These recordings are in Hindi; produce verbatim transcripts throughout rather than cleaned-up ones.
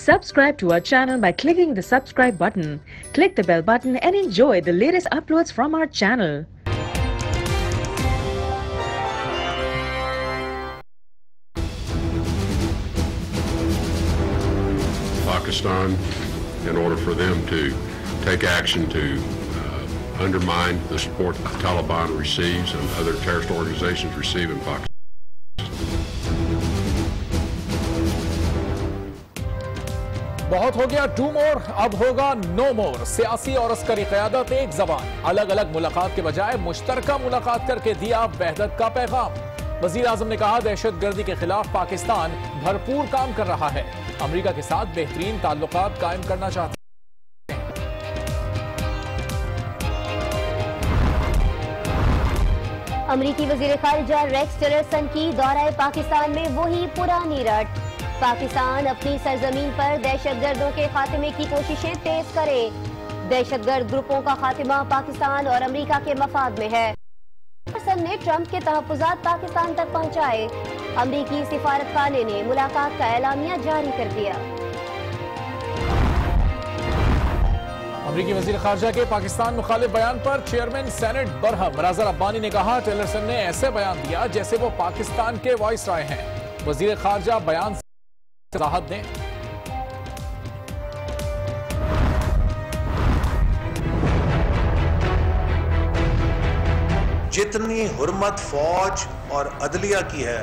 Subscribe to our channel by clicking the subscribe button. Click the bell button and enjoy the latest uploads from our channel. Pakistan, in order for them to take action to uh, undermine the support that the Taliban receives and other terrorist organizations receive in Pakistan. बहुत हो गया डू मोर, अब होगा नो मोर। सियासी और अस्करी क़यादत एक ज़बान, अलग अलग मुलाकात के बजाय मुश्तरका मुलाकात करके दिया वहदत का पैगाम। वज़ीर आज़म ने कहा दहशतगर्दी के खिलाफ पाकिस्तान भरपूर काम कर रहा है, अमरीका के साथ बेहतरीन ताल्लुकात कायम करना चाहता है। अमरीकी वज़ीर ख़ारिजा रेक्स टिलरसन की दौरा पाकिस्तान में वही पुरानी रट। पाकिस्तान अपनी सरजमीन पर दहशतगर्दों के खात्मे की कोशिशें तेज करे। दहशतगर्द ग्रुपों का खात्मा पाकिस्तान और अमरीका के मफाद में है। टिलरसन ने ट्रंप के तहफ़्फ़ुज़ात पाकिस्तान तक पहुंचाए। अमरीकी सिफारतखाने ने मुलाकात का एलामिया जारी कर दिया। अमरीकी वज़ीर ख़ारिजा के पाकिस्तान मुखालिफ बयान पर चेयरमैन सेनेट बरहम राज़ा रब्बानी ने कहा टिलरसन ने ऐसे बयान दिया जैसे वो पाकिस्तान के वाइसराय हैं। वज़ीर ख़ारिजा बयान से राहत दें। जितनी हुर्मत फौज और अदलिया की है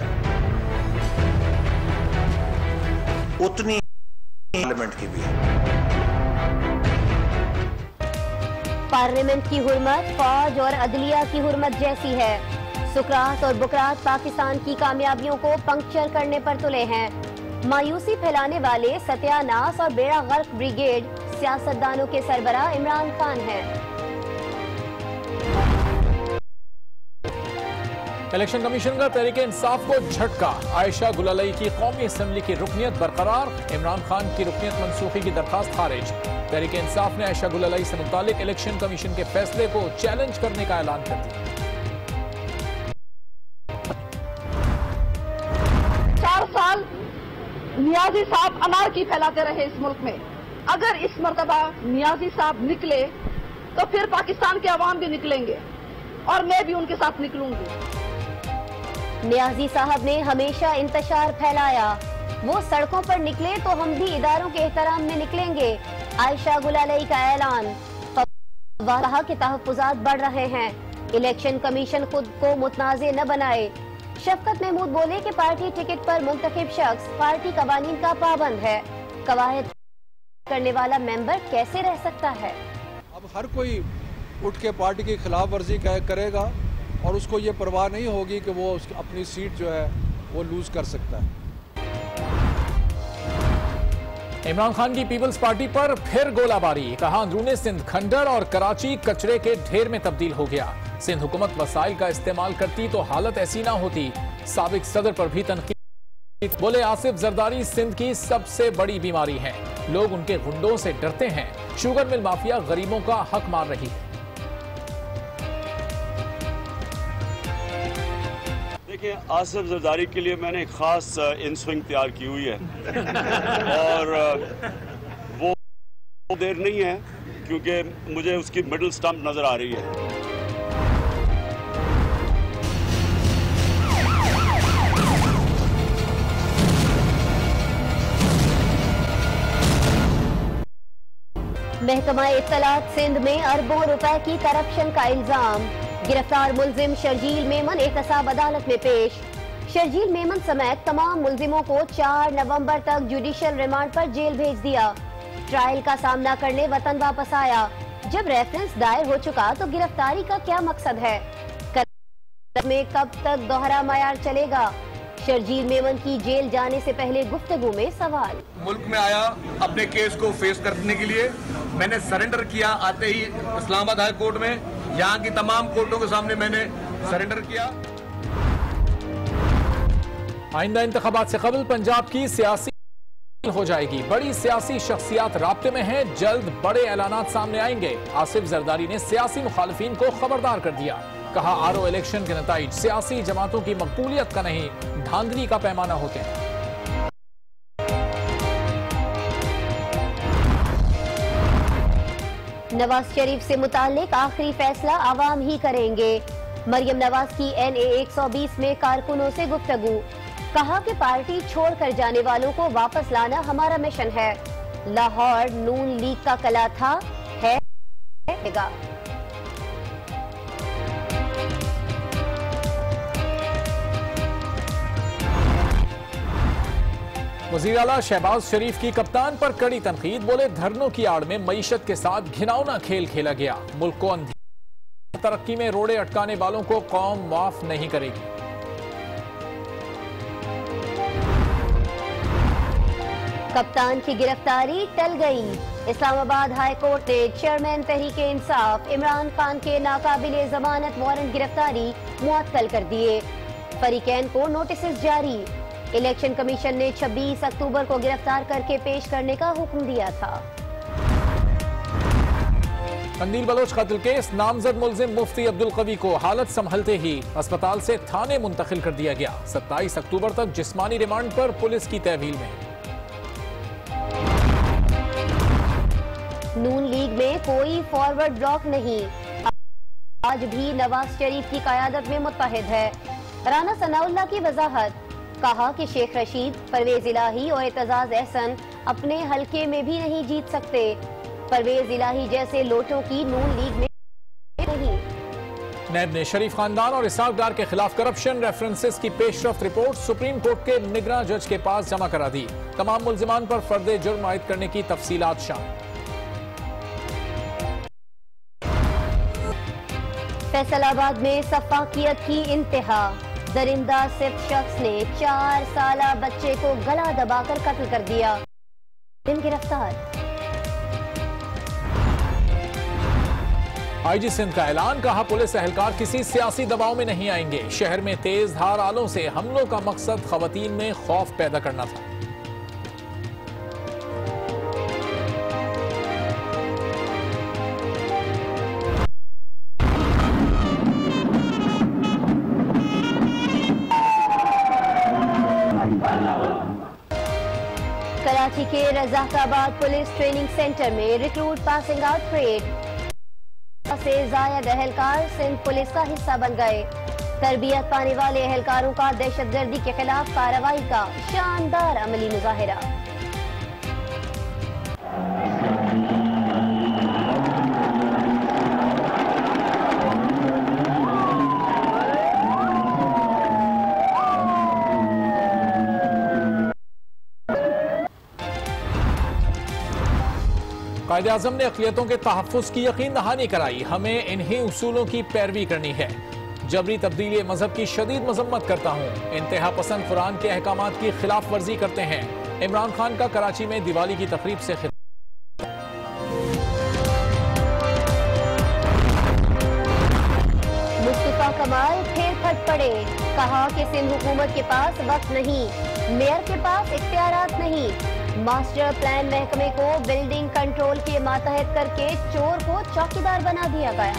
उतनी पार्लियामेंट की भी है। पार्लियामेंट की हुर्मत फौज और अदलिया की हुर्मत जैसी है। सुकरात और बुकरात पाकिस्तान की कामयाबियों को पंक्चर करने पर तुले हैं। मायूसी फैलाने वाले सत्यानाश और बेड़ा गर्क ब्रिगेड सियासतदानों के सरबराह इमरान खान हैं। इलेक्शन कमीशन का तहरीक इंसाफ को झटका। आयशा गुलालई की कौमी असम्बली की रुकनियत बरकरार, इमरान खान की रुकनियत मनसूखी की दरखास्त खारिज। तहरीक इंसाफ ने आयशा गुलालई से मुतालिक इलेक्शन कमीशन के फैसले को चैलेंज करने का ऐलान कर दिया। चार साल नियाजी साहब अनारकी फैलाते रहे इस मुल्क में। अगर इस मर्तबा नियाजी साहब निकले तो फिर पाकिस्तान के अवाम भी निकलेंगे और मैं भी उनके साथ निकलूंगी। नियाजी साहब ने हमेशा इंतशार फैलाया, वो सड़कों पर निकले तो हम भी इदारों के एहतराम में निकलेंगे। आयशा गुलालई का ऐलान। कहा कि तहफ़्फ़ुज़ात बढ़ रहे हैं, इलेक्शन कमीशन खुद को मुतनाज़े न बनाए। शफकत महमूद बोले कि पार्टी टिकट पर मुंतखब शख्स पार्टी कवानीन का पाबंद है। कवायद करने वाला मेंबर कैसे रह सकता है? अब हर कोई उठ के पार्टी की खिलाफ वर्जी करेगा और उसको ये परवाह नहीं होगी कि वो अपनी सीट जो है वो लूज कर सकता है। इमरान खान की पीपल्स पार्टी पर फिर गोलाबारी। कहा अंदरूनी सिंध खंडर और कराची कचरे के ढेर में तब्दील हो गया। सिंध हुकूमत वसाइल का इस्तेमाल करती तो हालत ऐसी ना होती। साबिक सदर पर भी तनकीद। बोले आसिफ जरदारी सिंध की सबसे बड़ी बीमारी है, लोग उनके गुंडों से डरते हैं। शुगर मिल माफिया गरीबों का हक मार रही है। देखिए, आसिफ जरदारी के लिए मैंने एक खास इनस्विंग तैयार की हुई है और वो देर नहीं है क्योंकि मुझे उसकी मिडिल स्टंप नजर आ रही है। महकमा इत्तलात सिंध में अरबों रुपए की करप्शन का इल्जाम। गिरफ्तार मुल्जिम शर्जील मेमन एहतसाब अदालत में पेश। शर्जील मेमन समेत तमाम मुल्जिमों को चार नवंबर तक जुडिशियल रिमांड पर जेल भेज दिया। ट्रायल का सामना करने वतन वापस आया। जब रेफरेंस दायर हो चुका तो गिरफ्तारी का क्या मकसद है? में कब तक दोहरा मयार चलेगा? शर्जील मेमन की जेल जाने से पहले गुफ्तगू में सवाल। मुल्क में आया अपने केस को फेस करने के लिए। मैंने सरेंडर किया आते ही इस्लामाबाद हाई कोर्ट में, यहाँ की तमाम कोर्टों के सामने मैंने सरेंडर किया। आइंदा इंतखाबात से कबल पंजाब की सियासी हो जाएगी। बड़ी सियासी शख्सियात राब्ते में हैं, जल्द बड़े ऐलानात सामने आएंगे। आसिफ जरदारी ने सियासी मुखालिफिन को खबरदार कर दिया। कहा आरओ इलेक्शन के नताइज सियासी जमातों की मकबूलियत का नहीं, धांधली का पैमाना होते हैं। नवाज शरीफ से मुताल्लिक आखिरी फैसला आवाम ही करेंगे। मरियम नवाज की एन ए एक सौ बीस में कारकुनों से गुफ्तगू। कहा कि पार्टी छोड़कर जाने वालों को वापस लाना हमारा मिशन है। लाहौर नून लीग का कला था, है, है। वज़ीर आला शहबाज शरीफ की कप्तान पर कड़ी तनकीद। बोले धरनों की आड़ में मईशत के साथ घिनौना खेल खेला गया। मुल्क को अंधी तरक्की में रोड़े अटकाने वालों को कौम माफ नहीं करेगी। कप्तान की गिरफ्तारी टल गई। इस्लामाबाद हाई कोर्ट ने चेयरमैन तहरीक इंसाफ इमरान खान के नाकाबिले जमानत वारंट गिरफ्तारी मुअत्तल कर दिए। फरीकैन को नोटिस जारी। इलेक्शन कमीशन ने छब्बीस अक्टूबर को गिरफ्तार करके पेश करने का हुक्म दिया था। कंदील बलोच कत्ल केस नामजद मुल्जिम मुफ्ती अब्दुल कवी को हालत संभलते ही अस्पताल से थाने मुंतकिल कर दिया गया। सत्ताईस अक्टूबर तक जिस्मानी रिमांड पर पुलिस की तहवील में। नून लीग में कोई फॉरवर्ड ब्लॉक नहीं, आज भी नवाज शरीफ की कयादत में मुत्तहिद है। राना सनाउल्लाह की वजाहत। कहा कि शेख रशीद, परवेज इलाही और एतजाज एहसन अपने हलके में भी नहीं जीत सकते। परवेज इलाही जैसे लोटों की नून लीग में नहीं। नैब ने शरीफ खानदान और इसहाक डार के खिलाफ करप्शन रेफरेंसेस की पेशरफ्त रिपोर्ट सुप्रीम कोर्ट के निगरां जज के पास जमा करा दी। तमाम मुल्जिमान पर फर्दे जुर्म आयद करने की तफसीलात शामिल। फैसलाबाद में सफाकियत की इंतहा। दरिंदा सिर्फ शख्स ने चार साला बच्चे को गला दबाकर कत्ल कर दिया। दिन गिरफ्तार। आईजी सिंध का ऐलान। कहा पुलिस एहलकार किसी सियासी दबाव में नहीं आएंगे। शहर में तेज धार आलों से हमलों का मकसद खवातीन में खौफ पैदा करना था। कराची के रजाकाबाद पुलिस ट्रेनिंग सेंटर में रिक्रूट पासिंग आउट परेड से जायद एहलकार सिंध पुलिस का हिस्सा बन गए। तरबियत पाने वाले एहलकारों का दहशतगर्दी के खिलाफ कार्रवाई का शानदार अमली मुजाहिरा। कायदे आज़म ने अक़लियतों के तहफ़्फ़ुज़ की यकीन दहानी कराई। हमें इन्हीं उसूलों की पैरवी करनी है। जबरी तब्दीली मजहब की शदीद मजम्मत करता हूँ। इंतहा पसंद कुरान के अहकामात की खिलाफ वर्जी करते हैं। इमरान खान का कराची में दिवाली की तकरीब से खिताब। मुस्तफा कमाल फिर फट पड़े। कहा कि सिंध हुकूमत के पास वक्त नहीं, मेयर के पास इख्तियारात नहीं। मास्टर प्लान महकमे को बिल्डिंग कंट्रोल के मातहत करके चोर को चौकीदार बना दिया गया।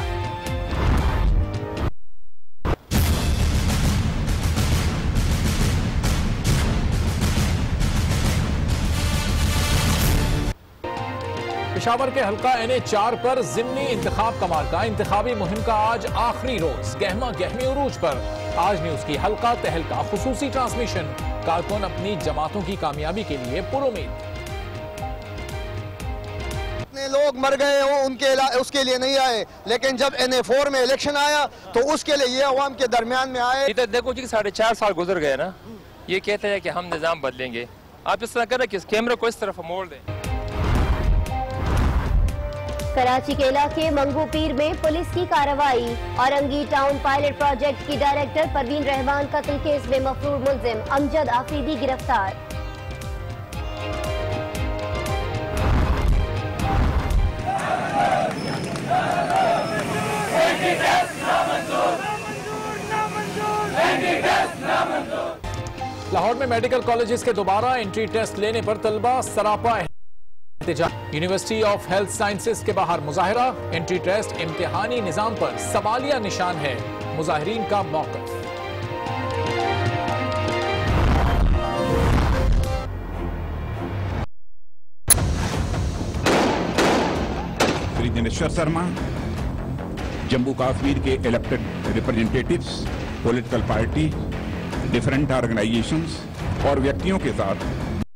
पेशावर के हल्का एन ए चार पर जिमनी इंतखाब का मार्का। इंतखाबी मुहिम का आज आखिरी रोज। गहमा गहमी उरूज पर आज न्यूज की हल्का तहलका खुसूसी ट्रांसमिशन। कारकुन अपनी जमातों की कामयाबी के लिए पुरुमीद। इतने लोग मर गए हो उनके उसके लिए नहीं आए, लेकिन जब एन ए फोर में इलेक्शन आया तो उसके लिए ये अवाम के दरमियान में आए। इधर देखो जी साढ़े चार साल गुजर गए ना, ये कहते हैं कि हम निजाम बदलेंगे। आप इस तरह करें कि इस कैमरे को इस तरफ मोड़ दें। कराची के इलाके मंगू पीर में पुलिस की कार्रवाई। औरंगी टाउन पायलट प्रोजेक्ट की डायरेक्टर परवीन रहमान कत्ल केस में मफरूर मुल्जिम अमजद आफरीदी गिरफ्तार। लाहौर में मेडिकल कॉलेजेस के दोबारा एंट्री टेस्ट लेने पर तलबा सरापा यूनिवर्सिटी ऑफ हेल्थ साइंसेज के बाहर मुजाहिरा। एंट्री टेस्ट इम्तिहानी निजाम पर सवालिया निशान है। मुजाहिरीन का मौक़िफ़। करीब दिनेश्वर शर्मा, जम्मू कश्मीर के elected representatives, political party, different organisations और व्यक्तियों के साथ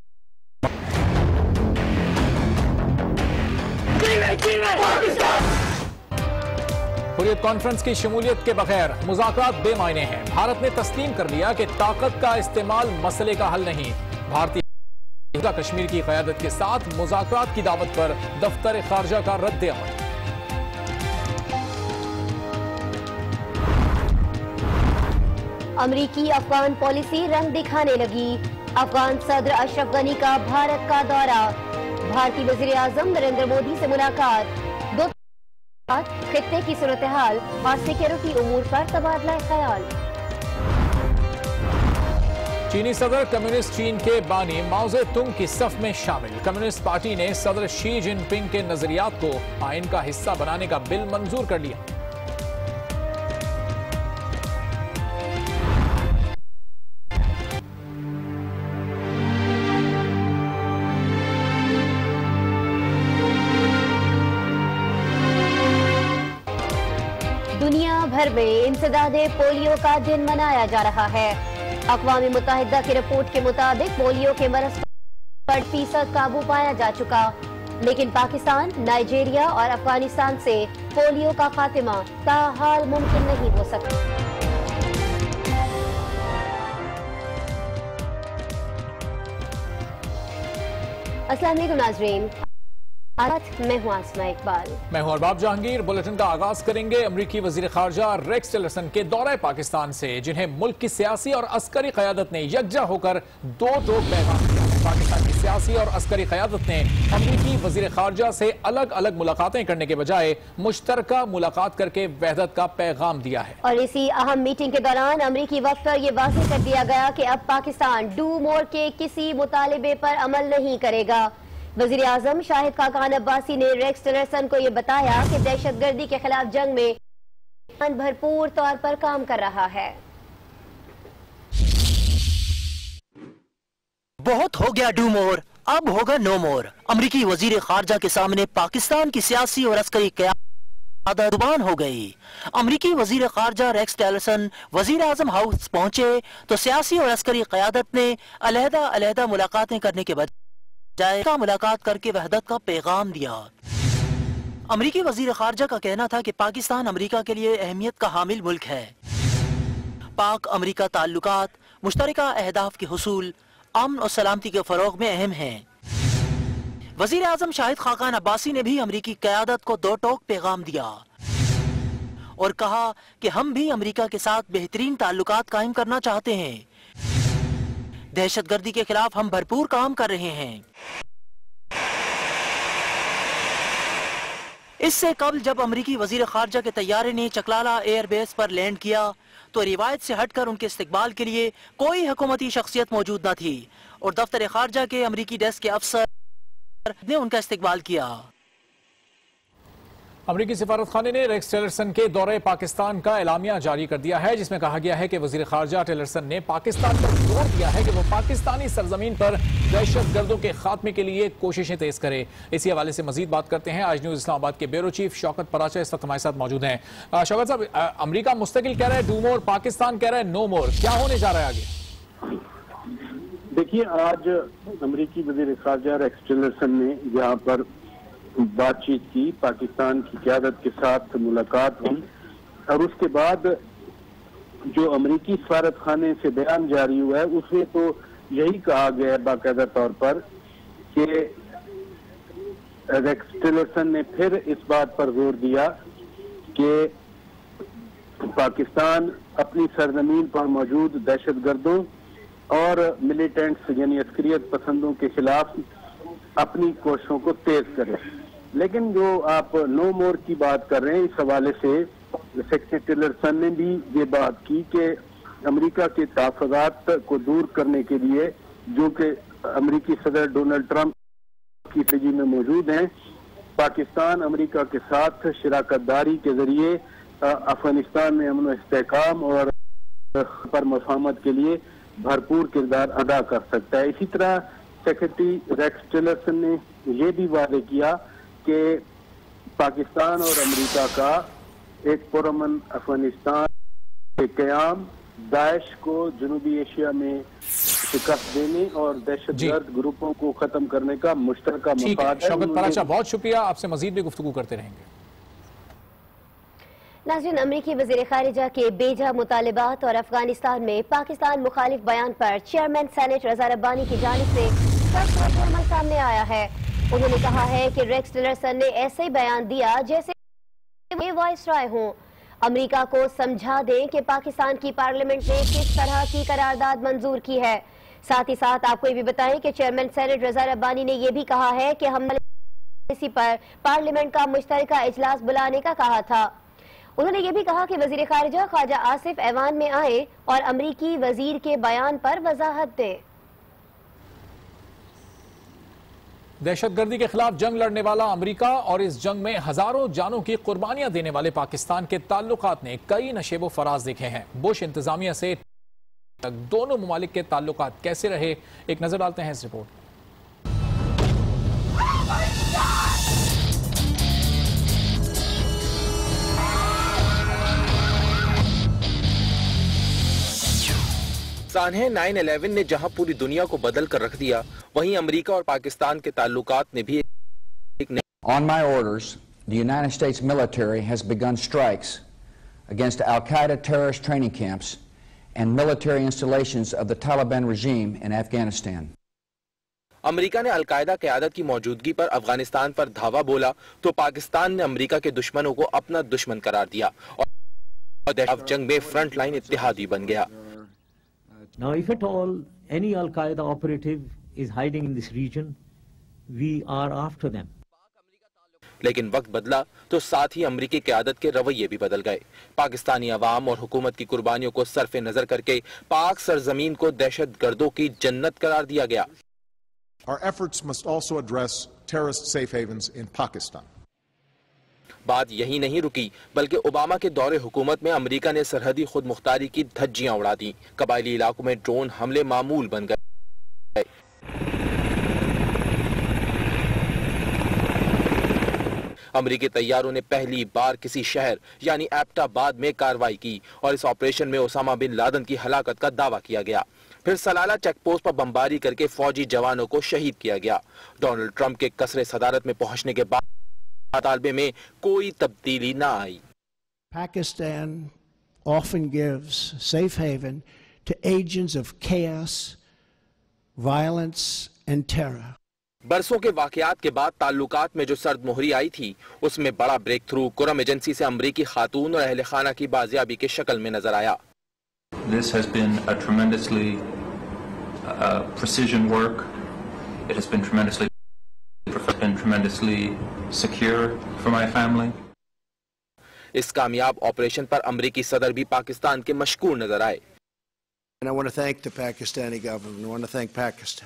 हुर्रियत कॉन्फ्रेंस की शमूलियत के बगैर मुज़ाकरात बेमायने हैं। भारत ने तस्लीम कर लिया कि ताकत का इस्तेमाल मसले का हल नहीं। भारतीय कश्मीर की क़यादत के साथ मुज़ाकरात की दावत पर दफ्तर खारजा का रद्द अमल। अमरीकी अफगान पॉलिसी रंग दिखाने लगी। अफगान सदर अशरफ गनी का भारत का दौरा। भारतीय वज़ीर आज़म नरेंद्र मोदी से मुलाकात। दो खित्ते की सूरत हाल और सिक्योरिटी उमूर पर तबादला ख्याल। चीनी सदर कम्युनिस्ट चीन के बानी माओ ज़ेतुंग की सफ में शामिल। कम्युनिस्ट पार्टी ने सदर शी जिनपिंग के नजरियात को आइन का हिस्सा बनाने का बिल मंजूर कर लिया। दुनिया भर में इंसदादे पोलियो का दिन मनाया जा रहा है। अक़वाम मुत्तहिदा की रिपोर्ट के मुताबिक पोलियो के मरज़ पर फीसद काबू पाया जा चुका, लेकिन पाकिस्तान, नाइजीरिया और अफगानिस्तान से पोलियो का खात्मा ताहाल मुमकिन नहीं हो सका। अस्सलाम वालेकुम नाज़रीन, मैं हूं आसमा इकबाल। मैं हूं अरबाब जहांगीर। बुलेटिन का आगाज करेंगे अमरीकी वजीर खारजा रेक्स टिलरसन के दौरे पाकिस्तान से, जिन्हें मुल्क की सियासी और अस्करी क़यादत ने यकजा होकर दो टोक पैगाम दिया है। पाकिस्तान की सियासी और अस्करी क़यादत ने अमरीकी वजीर खारजा से अलग अलग मुलाकातें करने के बजाय मुश्तरका मुलाकात करके वहदत का पैगाम दिया है। और इसी अहम मीटिंग के दौरान अमरीकी वक्त पर यह वाज़ेह कर दिया गया कि अब पाकिस्तान डू मोर के किसी मुतालिबे पर अमल नहीं करेगा। वजीर आजम शाहिद खाकान अब्बासी ने रेक्स टिलरसन को यह बताया कि दहशतगर्दी के खिलाफ जंग में भरपूर तौर पर काम कर रहा है। बहुत हो गया डू मोर, अब होगा नो मोर। अमरीकी वजीर खारजा के सामने पाकिस्तान की सियासी और अस्करी क़यादत जुबान हो गई। अमरीकी वजीर खारजा रेक्स टिलरसन वजीर आजम हाउस पहुंचे तो सियासी और अस्करी क़यादत ने अलहदा अलहदा मुलाकातें करने के बाद का मुलाकात करके वहदत का पैगाम दिया। अमरीकी वजीर खारजा का कहना था कि पाकिस्तान अमरीका के लिए अहमियत का हामिल मुल्क है। पाक अमरीका ताल्लुकात मुश्तरका अहदाफ के हुसूल, अमन और सलामती के फरोग में अहम हैं। वजीर आजम शाहिद खाकान अब्बासी ने भी अमरीकी क़यादत को दो टोक पैगाम दिया और कहा कि हम भी अमरीका के साथ बेहतरीन ताल्लुकात कायम करना चाहते हैं। दहशतगर्दी के खिलाफ हम भरपूर काम कर रहे हैं। इससे कबल जब अमरीकी वजीर खारजा के तैयारे ने चकलाला एयरबेस पर लैंड किया तो रिवायत से हटकर उनके इस्तकबाल के लिए कोई हुकूमती शख्सियत मौजूद न थी और दफ्तर खारजा के अमरीकी डेस्क के अफसर ने उनका इस्तकबाल किया। अमरीकी सिफारत खाने ने रेक्स टिलरसन के दौरे पाकिस्तान का एलामिया जारी कर दिया है, जिसमें कहा गया है कि वजीर खारजा टिलरसन ने पाकिस्तान पर जोर दिया है कि वो पाकिस्तानी सरजमीन पर दहशत गर्दों के खात्मे के लिए कोशिशें तेज करे। इसी हवाले से मजीद बात करते हैं। आज न्यूज इस्लामाबाद के ब्यूरो चीफ शौकत पराचा इस वक्त हमारे साथ मौजूद हैं। शौकत साहब, अमरीका मुस्तकिल कह रहा है डू मोर, पाकिस्तान कह रहा है नो मोर, क्या होने जा रहा है आगे? देखिए, आज अमरीकी वजीर खारजा रेक्स टिलरसन ने यहाँ पर बातचीत की, पाकिस्तान की क़यादत के साथ मुलाकात हुई और उसके बाद जो अमरीकी सफारत खाने से बयान जारी हुआ है उसमें तो यही कहा गया है बाकायदा तौर पर कि रेक्स टिलरसन ने फिर इस बात पर जोर दिया कि पाकिस्तान अपनी सरजमीन पर मौजूद दहशतगर्दों और मिलिटेंट्स यानी अस्करियत पसंदों के खिलाफ अपनी कोशिशों को तेज करे। लेकिन जो आप नो मोर की बात कर रहे हैं, इस हवाले से सेक्रेटरी टिलरसन ने भी ये बात की कि अमेरिका के तहफ़्फ़ुज़ात को दूर करने के लिए जो कि अमेरिकी सदर डोनाल्ड ट्रंप की फजी में मौजूद हैं, पाकिस्तान अमेरिका के साथ शराकतदारी के जरिए अफगानिस्तान में अमन व इस्तेहकाम और पर मफाहमत के लिए भरपूर किरदार अदा कर सकता है। इसी तरह सेक्रेटरी रेक्स टिलरसन ने यह भी वादे किया कि पाकिस्तान और अमेरिका का एक पुरअमन अफगानिस्तान के क़याम, दाइश को जनूबी एशिया में शिकस्त देने और दहशतगर्द ग्रुपों को खत्म करने का मुश्तरका मफाद है। शौकत पराचा, बहुत शुक्रिया, आपसे मजीद भी गुफ्तगू करते रहेंगे। नाज़रीन, अमरीकी वज़ीर ख़ारिजा के बेजा मुतालिबात और अफगानिस्तान में पाकिस्तान मुखालिफ बयान पर चेयरमैन सेनेट रज़ा रब्बानी की जानिब से सख्त रद्द-अमल सामने आया है। उन्होंने कहा है कि रेक्स टिलरसन ने ऐसे ही बयान दिया जैसे वे वाइसराय हों। अमरीका को समझा दें कि पाकिस्तान की पार्लियामेंट ने किस तरह की करारदाद मंजूर की है। साथ ही साथ आपको ये भी बताएं कि चेयरमैन सेनेट रज़ा रब्बानी ने यह भी कहा है कि हमने इसी पर पार्लियामेंट का मुश्तरका इजलास बुलाने का कहा था। उन्होंने ये भी कहा कि वजीर खारिजा ख्वाजा आसिफ ऐवान में आए और अमरीकी वजीर के बयान पर वजाहत दें। दहशतगर्दी के खिलाफ जंग लड़ने वाला अमेरिका और इस जंग में हजारों जानों की कुर्बानियां देने वाले पाकिस्तान के ताल्लुकात ने कई नशेबो फराज देखे हैं। बुश इंतजामिया से दोनों मुमालिक के ताल्लुकात कैसे रहे, एक नजर डालते हैं इस रिपोर्ट। सानहे नाइन इलेवन ने जहां पूरी दुनिया को बदल कर रख दिया, वहीं अमेरिका और पाकिस्तान के ताल्लुकात ने भी एक On my orders, the United States military has begun strikes against Al-Qaeda terrorist training camps and military installations of the Taliban regime in Afghanistan. America ने अलकायदा क़यादत की मौजूदगी पर अफगानिस्तान पर धावा बोला तो पाकिस्तान ने अमेरिका के दुश्मनों को अपना दुश्मन करार दिया और जंग में फ्रंट लाइन इत्तेहादी बन गया। Now, if at all any Al-Qaeda operative is hiding in this region, we are after them. लेकिन वक्त बदला तो साथ ही अमेरिकी क़यादत के रवैये भी बदल गए। पाकिस्तानी अवाम और हुकूमत की कुर्बानियों को सरफे नजर करके पाक सरजमीन को दहशतगर्दों की जन्नत करार दिया गया। Our efforts must also address terrorist safe havens in Pakistan. बात यही नहीं रुकी, बल्कि ओबामा के दौरे हुकूमत में अमेरिका ने सरहदी खुद मुख्तारी की धज्जियां उड़ा दी। कबायली इलाकों में ड्रोन हमले मामूल बन गए। अमेरिकी तैयारों ने पहली बार किसी शहर यानी एबटाबाद में कार्रवाई की और इस ऑपरेशन में ओसामा बिन लादेन की हलाकत का दावा किया गया। फिर सलाला चेकपोस्ट पर बमबारी करके फौजी जवानों को शहीद किया गया। डोनाल्ड ट्रंप के कसरे सदारत में पहुंचने के बाद तालबे में कोई तब्दीली ना आई। Pakistan often gives safe haven to agents of chaos, violence and terror. बरसों के वाकयात के बाद ताल्लुकात में जो सर्द मोहरी आई थी, उसमें बड़ा ब्रेक थ्रू कुरम एजेंसी से अमरीकी खातून और अहले खाना की बाजियाबी के शक्ल में नजर आया। This has been a tremendously uh, precision work. It has been tremendously been tremendously secure for my family. इस कामयाब ऑपरेशन पर अमरीकी सदर भी पाकिस्तान के मशकूर नजर आए। And I want to thank the Pakistani government. I want to thank Pakistan.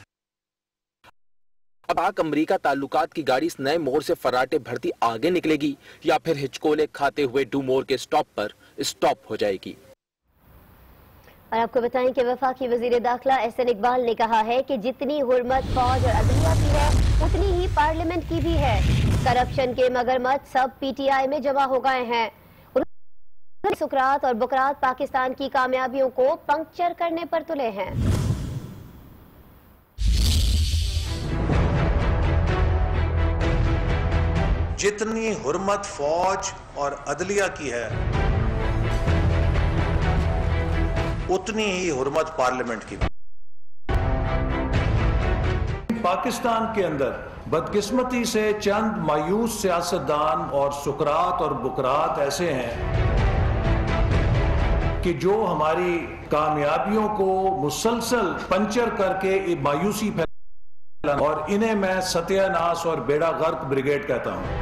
अब पाक अमरीका ताल्लुकात की गाड़ी इस नए मोड़ से फराटे भरती आगे निकलेगी या फिर हिचकोले खाते हुए डू मोड़ के स्टॉप पर स्टॉप हो जाएगी। और आपको बताएं कि वफाकी वजीर दाखिला एहसन इकबाल ने कहा है कि जितनी हुर्मत फौज और अदलिया की है उतनी ही पार्लियामेंट की भी है। करप्शन के मगरमच्छ सब पीटीआई में जमा हो गए हैं। उन्होंने सुकरात और बुकरात पाकिस्तान की कामयाबियों को पंक्चर करने पर तुले हैं। जितनी हुर्मत फौज और अदलिया की है उतनी ही हुर्मत पार्लियामेंट की। पाकिस्तान के अंदर बदकिस्मती से चंद मायूस सियासतदान और सुकरात और बुकरात ऐसे हैं कि जो हमारी कामयाबियों को मुसलसल पंचर करके मायूसी फैला, और इन्हें मैं सत्यानाश और बेड़ा गर्क ब्रिगेड कहता हूं।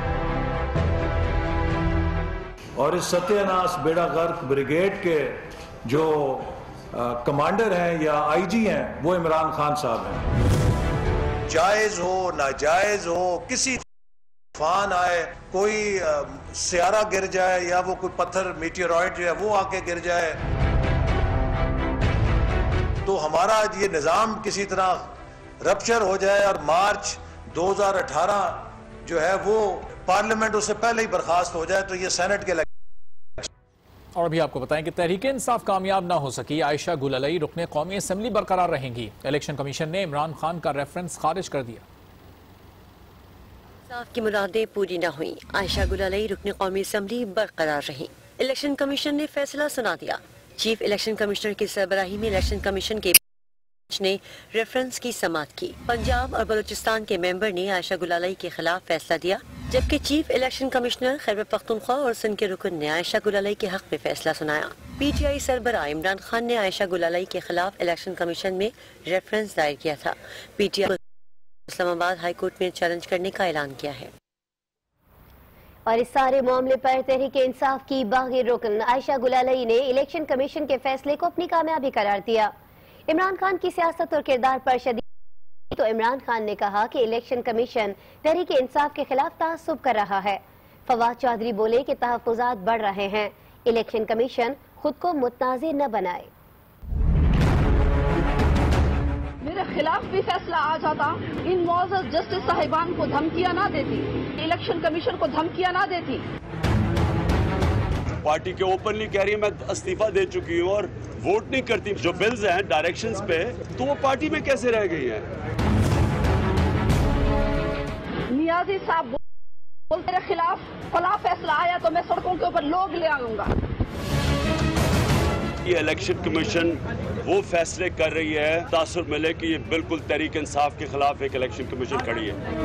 और इस सत्यानाश बेड़ा गर्क ब्रिगेड के जो आ, कमांडर हैं या आईजी हैं वो इमरान खान साहब हैं। जायज हो नाजायज हो, किसी तूफान आए, कोई सियारा गिर जाए या वो कोई पत्थर मीटियोरॉइड जो है वो आके गिर जाए, तो हमारा ये निज़ाम किसी तरह रप्चर हो जाए और मार्च दो हज़ार अठारह जो है वो पार्लियामेंट उससे पहले ही बर्खास्त हो जाए तो ये सेनेट के और अभी आपको बताएं कि तहरीक इंसाफ कामयाब ना हो सकी, आयशा गुललई रुकने कौमी असेंबली बरकरार रहेंगी। इलेक्शन कमीशन ने इमरान खान का रेफरेंस खारिज कर दिया। इंसाफ की मुरादें पूरी न हुई, आयशा गुललई रुकने कौमी असेंबली बरकरार रही। इलेक्शन कमीशन ने फैसला सुना दिया। चीफ इलेक्शन कमिश्नर की सरबराही में इलेक्शन कमीशन के ने रेफरेंस की समाअत की। पंजाब और बलूचिस्तान के मेंबर ने आयशा गुललई के खिलाफ फैसला दिया, जबकि chief election commissioner Khyber Pakhtunkhwa और सिंध के रुकन ने आयशा गुललई के हक में फैसला सुनाया। पीटीआई सरबराह इमरान खान ने आयशा गुललई के खिलाफ इलेक्शन कमीशन में रेफरेंस दायर किया था। पीटीआई इस्लामाबाद हाई कोर्ट में चैलेंज करने का ऐलान किया है। और इस सारे मामले पर तहरीक इंसाफ की बागी रुकन आयशा गुललई ने इलेक्शन कमीशन के फैसले को अपनी कामयाबी करार दिया। इमरान खान की सियासत और किरदार पर शदीद तो इमरान खान ने कहा कि इलेक्शन कमीशन तहरीक इंसाफ के खिलाफ तासुब कर रहा है। फवाद चौधरी बोले कि तहफ्फुज़ात बढ़ रहे हैं, इलेक्शन कमीशन खुद को मुतनाज़िर न बनाए। मेरे खिलाफ भी फैसला आ जाता, इन मौजूद जस्टिस साहिबान को धमकियां ना देती, इलेक्शन कमीशन को धमकियां ना देती। पार्टी के ओपनली कह रही है मैं इस्तीफा दे चुकी हूँ और वोट नहीं करती। जो बिल्स हैं डायरेक्शंस पे, तो वो पार्टी में कैसे रह गई है? नियाजी साहब बोलते मेरे खिलाफ फला फैसला आया तो मैं सड़कों के ऊपर लोग ले आऊंगा। ये इलेक्शन कमीशन वो फैसले कर रही है, तासुर मिले कि ये बिल्कुल तहरीक इंसाफ के खिलाफ एक इलेक्शन कमीशन खड़ी है।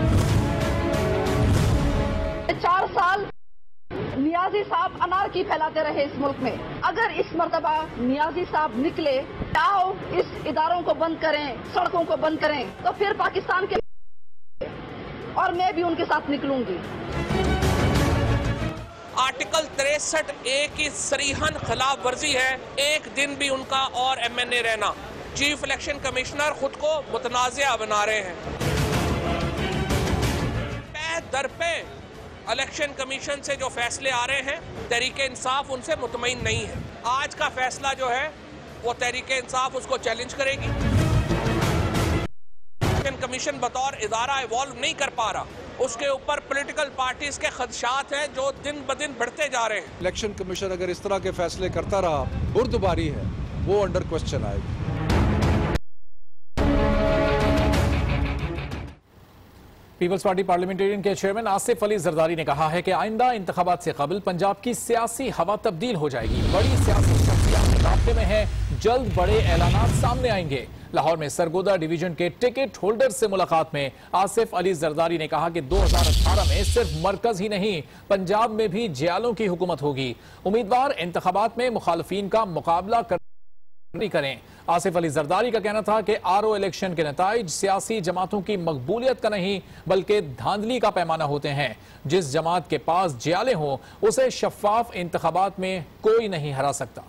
चार साल नियाजी साहब अनारकी फैलाते रहे इस मुल्क में। अगर इस मर्तबा नियाजी साहब निकले, आओ इस इदारों को बंद करें, सड़कों को बंद करें, तो फिर पाकिस्तान के और मैं भी उनके साथ निकलूंगी। आर्टिकल तिरसठ ए की सरीहन खिलाफ वर्जी है, एक दिन भी उनका और एम एन ए रहना। चीफ इलेक्शन कमिश्नर खुद को मुतनाज़िया बना रहे हैं। पे दर पे इलेक्शन कमीशन से जो फैसले आ रहे हैं, तहरीक इंसाफ उनसे मुतमईन नहीं है। आज का फैसला जो है वो तहरीक इंसाफ उसको चैलेंज करेगी। इलेक्शन कमीशन बतौर इदारा इवॉल्व नहीं कर पा रहा, उसके ऊपर पॉलिटिकल पार्टीज के खदशात हैं जो दिन ब दिन बढ़ते जा रहे हैं। इलेक्शन कमीशन अगर इस तरह के फैसले करता रहा, बुर्दबारी है, वो अंडर क्वेश्चन आएगी। पीपल्स पार्टी पार्लियामेंटेरियन के चेयरमैन आसिफ अली जरदारी ने कहा है कि आइंदा इंतखाबात से कबल पंजाब की सियासी हवा तब्दील हो जाएगी। बड़ी सियासी शख्सियत रास्ते में है, जल्द बड़े ऐलानात सामने आएंगे। लाहौर में सरगोदा डिवीजन के टिकट होल्डर से मुलाकात में आसिफ अली जरदारी ने कहा कि दो हजार अठारह में सिर्फ मरकज ही नहीं, पंजाब में भी जियालों की हुकूमत होगी। उम्मीदवार इंतखाबात में मुखालफीन का मुकाबला कर करें। आसिफ अली जरदारी का कहना था कि आरओ इलेक्शन के नताइज सियासी जमातों की मकबूलियत का नहीं बल्कि धांधली का पैमाना होते हैं। जिस जमात के पास जियाले हों उसे शफाफ इंतखाबात में कोई नहीं हरा सकता।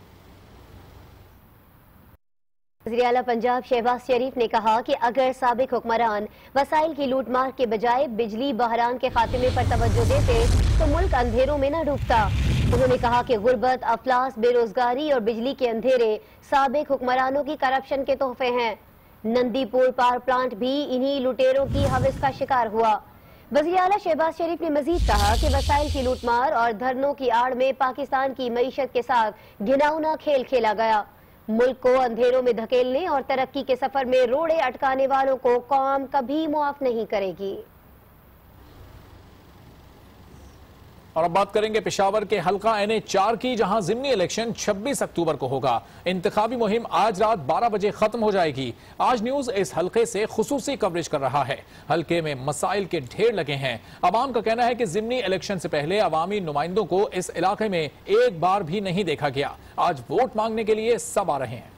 वज़ीर आला पंजाब शहबाज शरीफ ने कहा कि अगर साबिक हुक्मरान वसाइल की लूटमार के बजाय बिजली बहरान के खात्मे पर तवज्जो देते तो मुल्क अंधेरों में न डूबता। उन्होंने कहा कि गुर्बत, अफलास, बेरोजगारी और बिजली के अंधेरे साबिक हुक्मरानों की करप्शन के तोहफे हैं। नंदीपुर पावर प्लांट भी इन्हीं लुटेरों की हवस का शिकार हुआ। वज़ीर आला शहबाज शरीफ ने मजीद कहा कि वसाइल की लूटमार और धरनों की आड़ में पाकिस्तान की मईशत के साथ घिनौना खेल खेला गया। मुल्क को अंधेरों में धकेलने और तरक्की के सफर में रोड़े अटकाने वालों को कौम कभी मुआफ नहीं करेगी। और अब बात करेंगे पेशावर के हल्का एन ए चार की, जहां जिमनी इलेक्शन छब्बीस अक्टूबर को होगा। इंतखाबी मुहिम आज रात बारह बजे खत्म हो जाएगी। आज न्यूज इस हल्के से खुसूसी कवरेज कर रहा है। हल्के में मसाइल के ढेर लगे हैं। अवाम का कहना है कि जिमनी इलेक्शन से पहले अवामी नुमाइंदों को इस इलाके में एक बार भी नहीं देखा गया। आज वोट मांगने के लिए सब आ रहे हैं।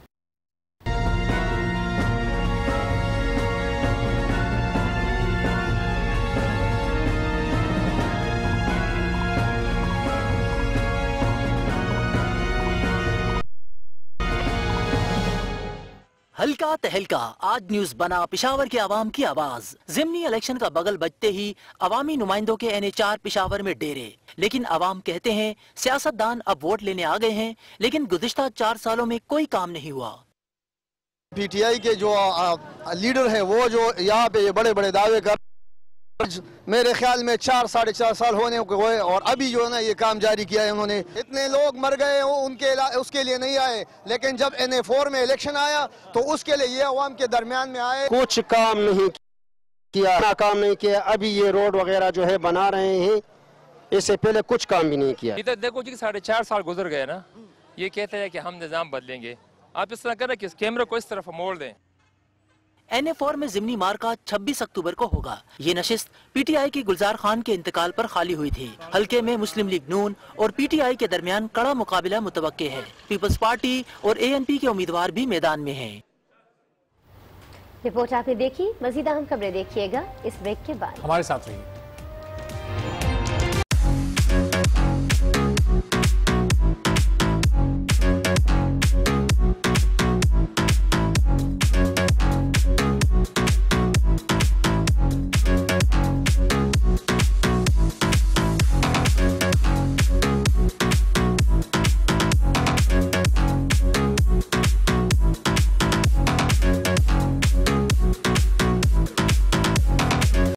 हल्का तहलका आज न्यूज बना पिशावर के आवाम की आवाज। जिमनी इलेक्शन का बगल बजते ही अवामी नुमाइंदों के एन ए चार पिशावर में डेरे। लेकिन अवाम कहते हैं सियासतदान अब वोट लेने आ गए हैं, लेकिन गुज़िश्ता चार सालों में कोई काम नहीं हुआ। पीटीआई के जो आ, लीडर है वो जो यहाँ पे ये बड़े बड़े दावे कर मेरे ख्याल में चार साढ़े चार साल होने को हुए और अभी जो है ना ये काम जारी किया है उन्होंने। इतने लोग मर गए हो उनके उसके लिए नहीं आए, लेकिन जब एन ए फोर में इलेक्शन आया तो उसके लिए ये अवाम के दरमियान में आए। कुछ काम नहीं किया, ना काम नहीं किया। अभी ये रोड वगैरह जो है बना रहे हैं, इससे पहले कुछ काम भी नहीं किया। इधर देखो जी साढ़े चार साल गुजर गए ना, ये कहते हैं कि हम निजाम बदलेंगे। आप इस तरह करें कि इस कैमरे को इस तरफ मोड़ दें। एन ए फोर में जिमनी मार्का छब्बीस अक्टूबर को होगा। ये नशिस्त पीटीआई के गुलजार खान के इंतकाल पर खाली हुई थी। हल्के में मुस्लिम लीग नून और पीटीआई के दरमियान कड़ा मुकाबला मुतवक्के है। पीपल्स पार्टी और एएनपी के उम्मीदवार भी मैदान में हैं। रिपोर्ट आपने देखी, मजीद अहम खबरें देखिएगा इस ब्रेक के बाद। हमारे साथ रहिए।